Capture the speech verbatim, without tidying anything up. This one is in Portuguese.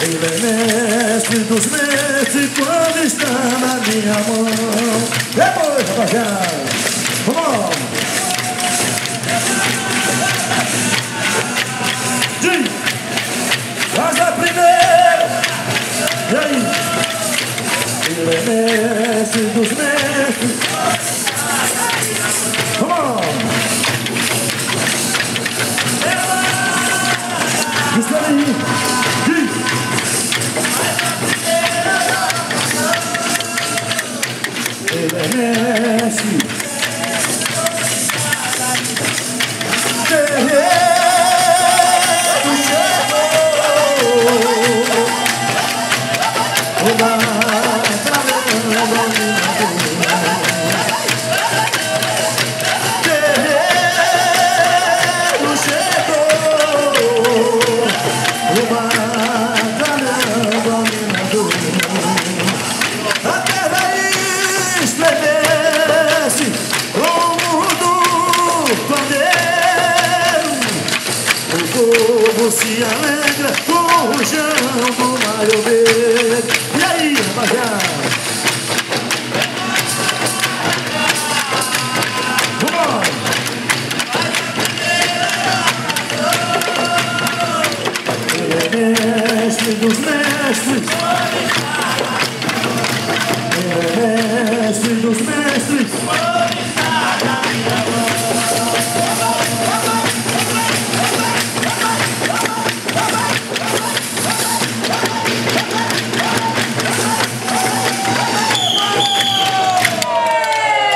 Ele é mestre dos mestres quando está na minha mão. Depois, rapaziada, vamos! Diz! Faz a primeira! E aí? Ele é mestre dos mestres. Vamos! Isso aí! Diz! Ele é mestre. Guerreiro chegou. O batalhão dominador. Guerreiro chegou. O batalhão dominador. A terra estremece como do pandeiro. O povo se alegra com o rojão do maioveiro. E aí, rapaziada?